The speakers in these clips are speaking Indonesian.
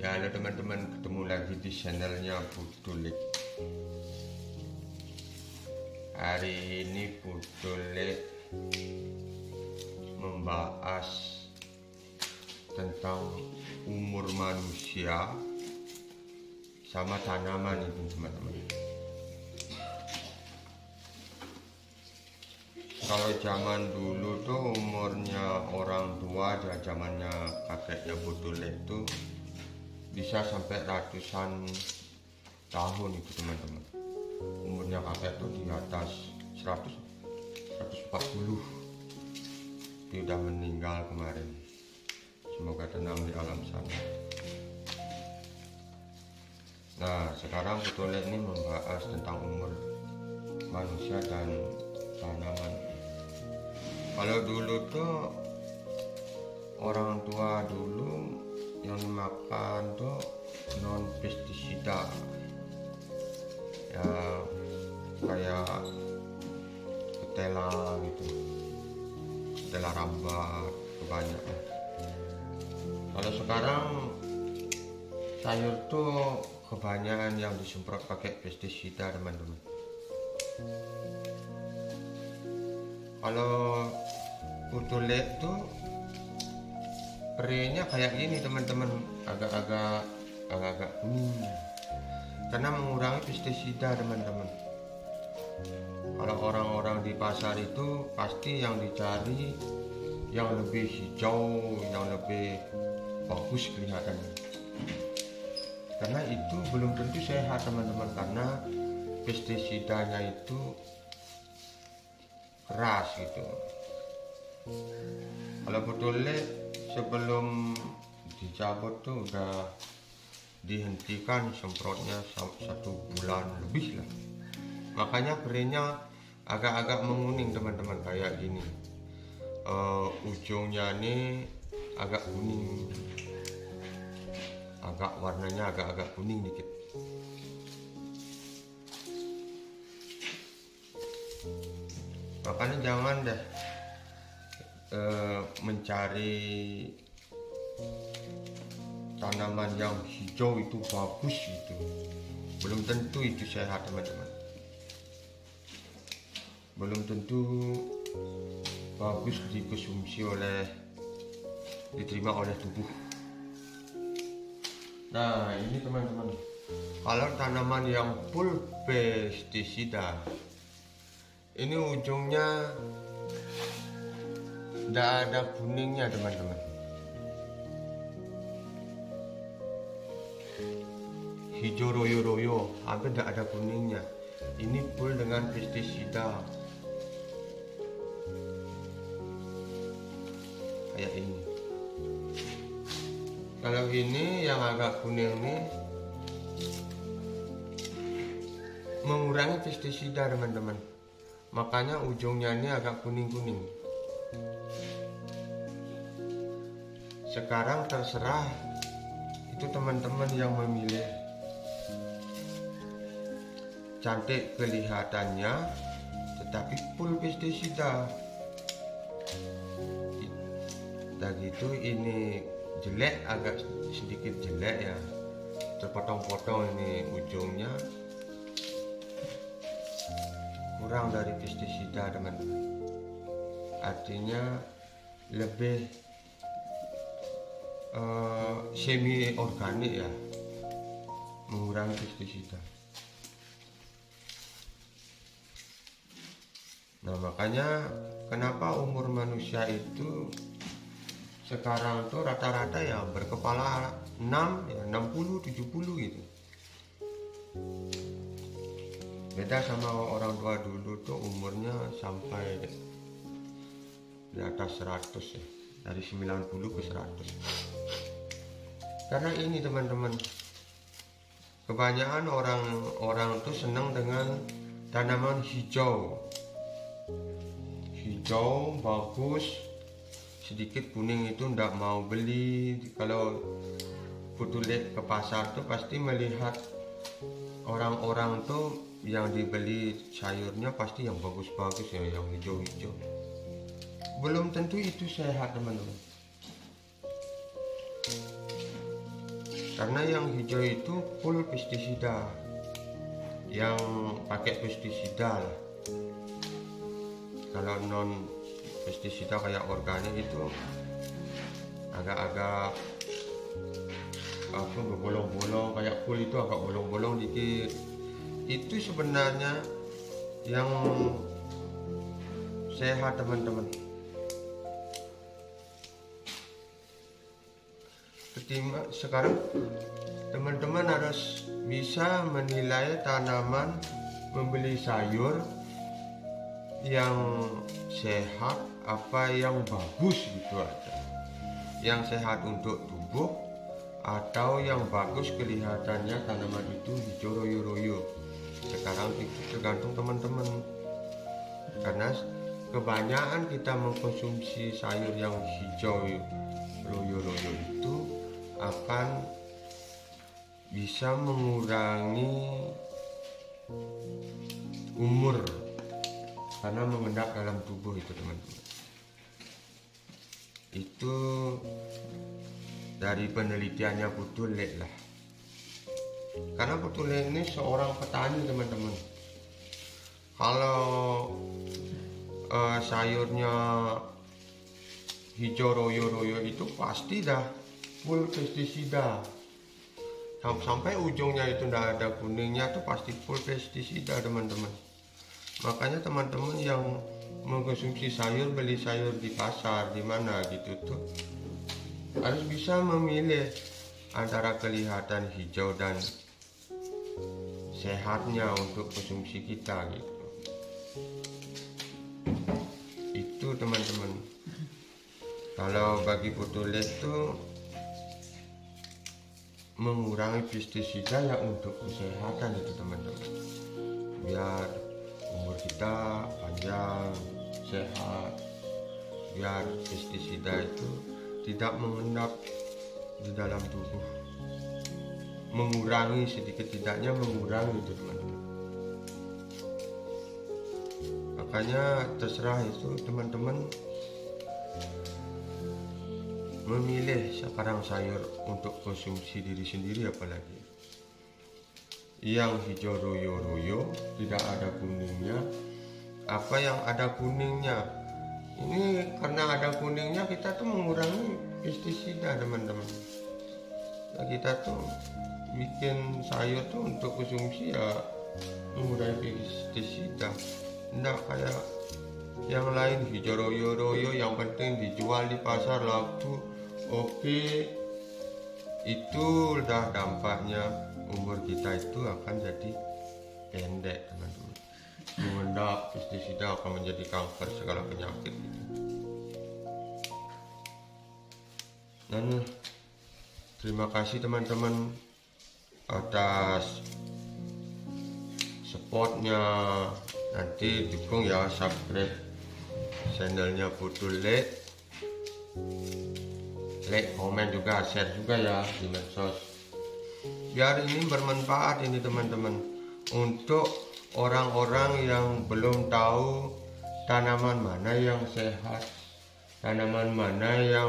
Ya halo teman-teman, ketemu lagi di channelnya Putulik. Hari ini Putulik membahas tentang umur manusia sama tanaman itu teman-teman. Kalau zaman dulu tuh umurnya orang tua, zamannya kakeknya Putulik tuh bisa sampai ratusan tahun itu teman-teman. Umurnya kakek tuh di atas 100, 140. Dia udah meninggal kemarin. Semoga tenang di alam sana. Nah, sekarang Putulik ini membahas tentang umur manusia dan tanaman. Kalau dulu tuh orang tua dulu yang dimakan tuh non pestisida, ya kayak ketela gitu, ketela rambat kebanyakan. Kalau sekarang sayur tuh kebanyakan yang disemprot pakai pestisida teman-teman. Kalau Putulik tuh perenya kayak gini teman-teman, agak-agak kuning karena mengurangi pestisida teman-teman. Kalau orang-orang di pasar itu pasti yang dicari yang lebih hijau, yang lebih bagus kelihatannya, karena itu belum tentu sehat teman-teman, karena pestisidanya itu keras gitu. Kalau Putulik sebelum dicabut tuh udah dihentikan semprotnya 1 bulan lebih lah, makanya perenya agak-agak menguning teman-teman, kayak gini. Ujungnya nih agak kuning, warnanya agak kuning dikit. Makanya jangan deh mencari tanaman yang hijau itu bagus gitu, belum tentu itu sehat teman-teman, belum tentu bagus dikonsumsi diterima oleh tubuh. Nah ini teman-teman, kalau tanaman yang full pestisida ini ujungnya tidak ada kuningnya teman-teman, hijau royo-royo, hampir tidak ada kuningnya. Ini full dengan pestisida kayak ini. Kalau ini yang agak kuning nih mengurangi pestisida teman-teman, makanya ujungnya ini agak kuning-kuning. Sekarang terserah itu teman-teman yang memilih. Cantik kelihatannya tetapi full pestisida. Dan gitu ini jelek, agak sedikit jelek ya, terpotong-potong ini ujungnya, kurang dari pestisida teman-teman, artinya lebih semi organik ya, mengurangi pestisida. Nah makanya kenapa umur manusia itu sekarang tuh rata-rata ya berkepala 6 ya, 60 70 gitu. Beda sama orang tua dulu tuh umurnya sampai di atas 100 ya, dari 90 ke 100. Karena ini teman-teman, kebanyakan orang tuh senang dengan tanaman hijau bagus, sedikit kuning itu ndak mau beli. Kalau Putulik ke pasar tuh pasti melihat orang-orang tuh yang dibeli sayurnya pasti yang bagus-bagus ya, yang hijau-hijau. Belum tentu itu sehat teman-teman. Karena yang hijau itu full pestisida, yang pakai pestisida lah. Kalau non pestisida kayak organik itu agak-agak berbolong-bolong, kayak full itu agak bolong-bolong dikit. Itu sebenarnya yang sehat teman-teman. Sekarang teman-teman harus bisa menilai tanaman, membeli sayur yang sehat apa yang bagus gitu aja. Yang sehat untuk tubuh atau yang bagus kelihatannya tanaman itu hijau royo-royo. Sekarang itu tergantung teman-teman. Karena kebanyakan kita mengkonsumsi sayur yang hijau royo-royo itu akan bisa mengurangi umur karena mengendap dalam tubuh itu teman-teman. Itu dari penelitiannya Putulek lah. Karena Putulek ini seorang petani teman-teman. Kalau sayurnya hijau royo-royo itu pasti dah full pestisida. Sampai ujungnya itu tidak ada kuningnya tuh pasti full pestisida teman-teman. Makanya teman-teman yang mengkonsumsi sayur, beli sayur di pasar di mana gitu tuh harus bisa memilih antara kelihatan hijau dan sehatnya untuk konsumsi kita gitu. Itu teman-teman. Kalau bagi Putulek tuh mengurangi pestisida ya untuk kesehatan itu teman-teman, biar umur kita panjang sehat, biar pestisida itu tidak mengendap di dalam tubuh, mengurangi sedikit tidaknya mengurangi itu teman-teman. Makanya terserah itu teman-teman memilih sekarang sayur untuk konsumsi diri sendiri, apalagi yang hijau royo-royo tidak ada kuningnya, apa yang ada kuningnya ini karena ada kuningnya kita tuh mengurangi pestisida teman-teman. Nah, kita tuh bikin sayur tuh untuk konsumsi ya mengurangi pestisida, enggak kayak yang lain hijau royo-royo yang penting dijual di pasar laku. Oke, itu udah dampaknya umur kita itu akan jadi pendek teman-teman. Mengendap pestisida akan menjadi kanker segala penyakit gitu. Dan terima kasih teman-teman atas supportnya. Nanti dukung ya, subscribe channelnya Putulek, like, komen juga, share juga ya di medsos. Biar ini bermanfaat ini teman-teman untuk orang-orang yang belum tahu tanaman mana yang sehat, tanaman mana yang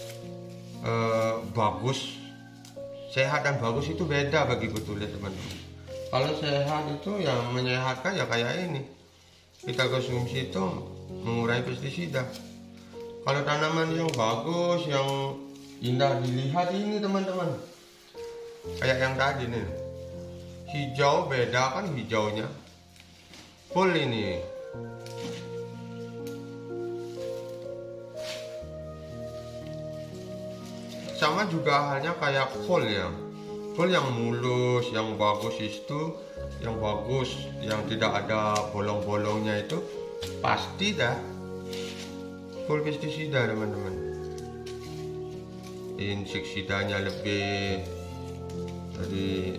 bagus. Sehat dan bagus itu beda bagi Putulek teman-teman. Kalau sehat itu yang menyehatkan ya kayak ini, kita konsumsi itu mengurangi pestisida. Kalau tanaman yang bagus, yang indah dilihat ini teman-teman, kayak yang tadi nih, hijau beda kan hijaunya, full ini. Sama juga halnya kayak full ya, full yang mulus, yang bagus itu, yang bagus, yang tidak ada bolong-bolongnya itu pasti dah full pestisida teman-teman. Inseksidanya lebih dari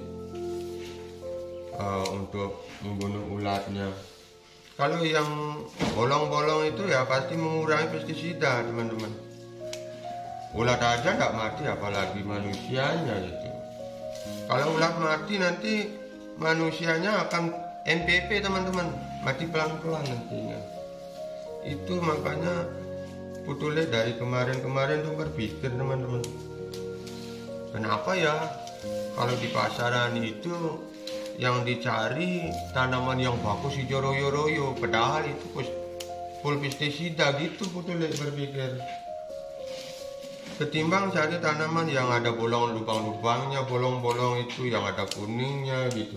untuk membunuh ulatnya. Kalau yang bolong-bolong itu ya pasti mengurangi pestisida teman-teman. Ulat aja nggak mati apalagi manusianya gitu. Kalau ulat mati nanti manusianya akan NPP teman-teman, mati pelan-pelan nantinya. Itu makanya Putulek dari kemarin tuh berpikir teman-teman, kenapa ya Kalau di pasaran itu yang dicari tanaman yang bagus hijau royo-royo, padahal itu full pestisida gitu Putule berpikir. Ketimbang cari tanaman yang ada bolong lubang-lubangnya, bolong-bolong itu yang ada kuningnya gitu.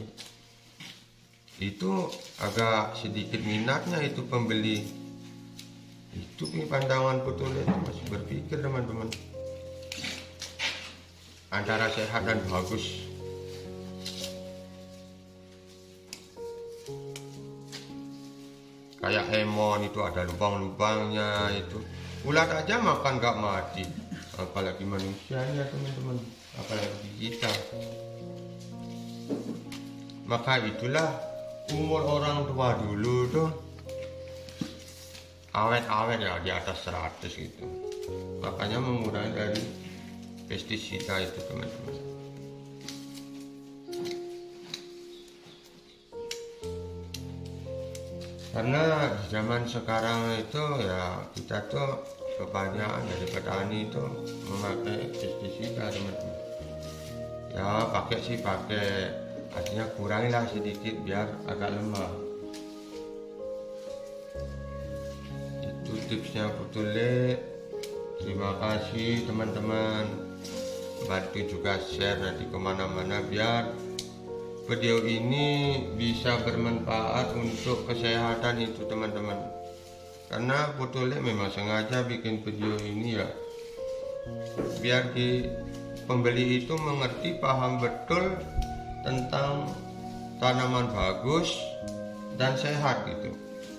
Itu agak sedikit minatnya itu pembeli. Itu pandangan Putule itu masih berpikir teman-teman. Antara sehat dan bagus. Kayak emon itu ada lubang-lubangnya itu. Ulat aja makan gak mati. Apalagi manusianya teman-teman. Apalagi kita. Maka itulah umur orang tua dulu tuh awet-awet ya di atas 100 gitu. Makanya mengurangi dari pestisida itu teman-teman. Karena di zaman sekarang itu ya kita tuh kebanyakan dari petani itu memakai pestisida teman-teman. Ya pakai, artinya kurangilah sedikit biar agak lemah. Itu tipsnya Putule. Terima kasih teman-teman. Bantu juga share nanti kemana-mana biar video ini bisa bermanfaat untuk kesehatan itu teman-teman. Karena Putule memang sengaja bikin video ini ya biar pembeli itu mengerti, paham betul tentang tanaman bagus dan sehat gitu.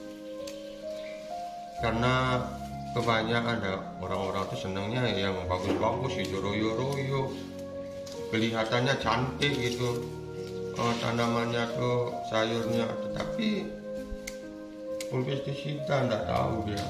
Karena kebanyakan ada orang-orang tuh senangnya yang bagus-bagus hijau royo-royo, kelihatannya cantik gitu. Tanamannya tuh sayurnya, tetapi full pestisida nggak tahu dia.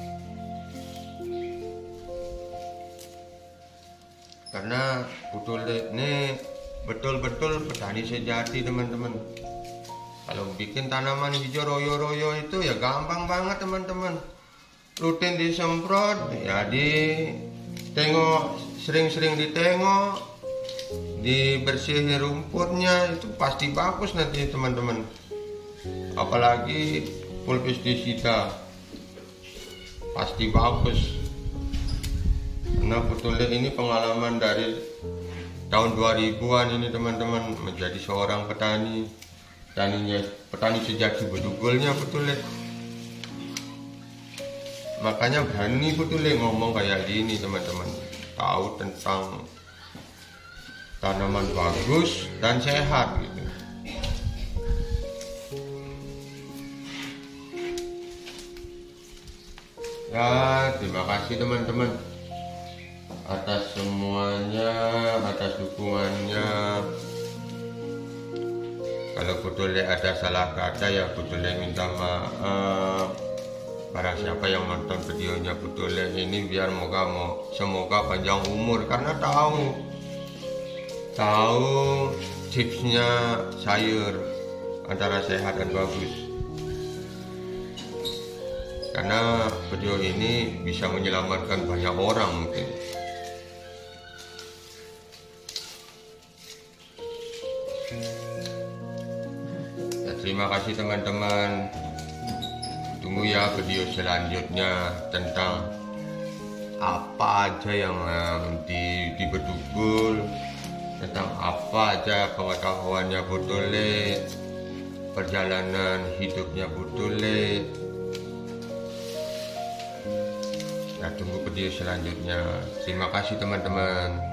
Karena Putule ini betul-betul petani sejati teman-teman. Kalau bikin tanaman hijau royo-royo itu ya gampang banget teman-teman. Rutin disemprot, ya ditengok, sering-sering ditengok, dibersihin rumputnya, itu pasti bagus nanti teman-teman. Apalagi full pestisida pasti bagus. Karena Putule ini pengalaman dari tahun 2000-an ini teman-teman, menjadi seorang petani sejati bedugulnya Putule. Makanya berani Putule ngomong kayak gini teman-teman, tahu tentang tanaman bagus dan sehat gitu. Ya, terima kasih teman-teman atas semuanya, atas dukungannya. Kalau Putule ada salah kata ya Putule minta maaf. Para siapa yang nonton videonya Putule ini biar semoga panjang umur, karena tahu tipsnya sayur antara sehat dan bagus. Karena video ini bisa menyelamatkan banyak orang mungkin. Ya, terima kasih teman-teman. Tunggu ya video selanjutnya tentang apa aja yang di Bedugul, tentang apa aja pengetahuannya Putule, perjalanan hidupnya Putule. Ya, tunggu video selanjutnya. Terima kasih teman-teman.